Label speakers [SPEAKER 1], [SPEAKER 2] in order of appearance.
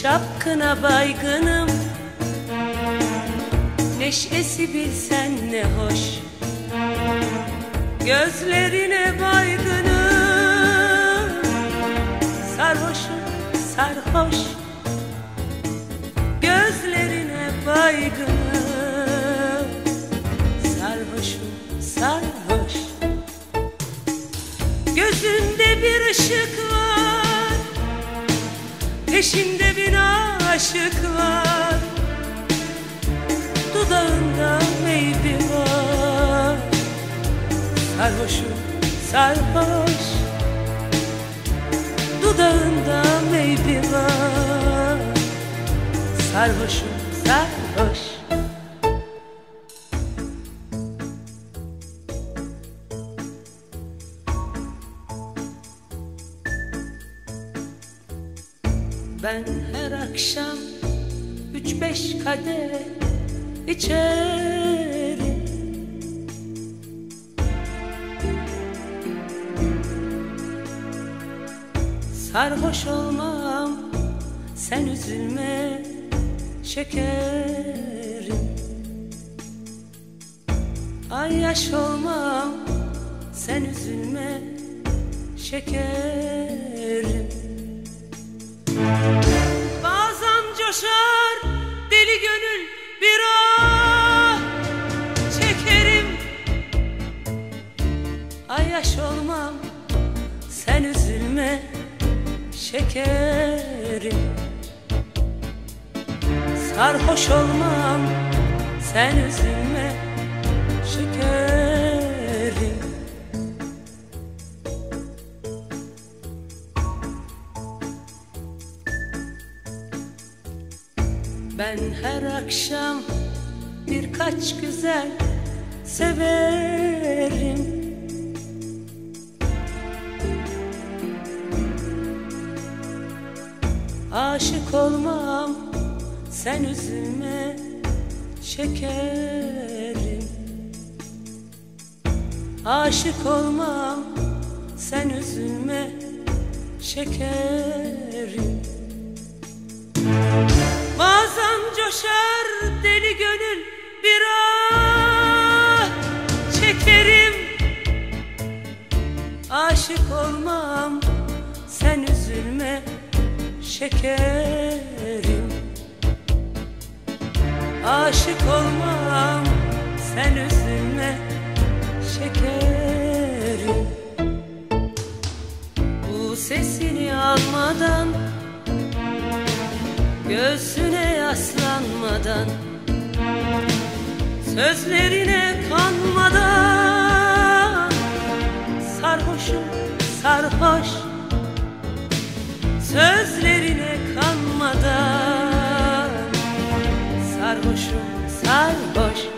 [SPEAKER 1] Şapkına baygınım, neşesi bilsen ne hoş. Gözlerine baygınım, sarhoşum sarhoş. Gözlerine baygınım, sarhoşum sarhoş. Gözünde bir ışık var, peşinde bir aşık var. Dudağında meyve var, sarhoşum sarhoş. Dudağında meyve var, sarhoşum sarhoş. Ben her akşam 3-5 kadeh içerim. Sarhoş olmam, sen üzülme şekerim. Ay yaş olmam, sen üzülme şekerim. Bazen coşar deli gönül, bir ah çekerim. Ay yaş olmam, sen üzülme şekerim. Sarhoş olmam, sen üzülme şekerim. Ben her akşam birkaç güzel severim. Aşık olmam, sen üzülme şekerim. Aşık olmam, sen üzülme şekerim. Bazen coşar deli gönül, bir ah çekerim. Aşık olmam, sen üzülme şekerim. Aşık olmam, sen üzülme şekerim. Bu sesini almadan, göğsüne yaslanmadan, sözlerine kanmadan, sarhoşum sarhoş. Sözlerine kanmadan, sarhoşum sarhoş.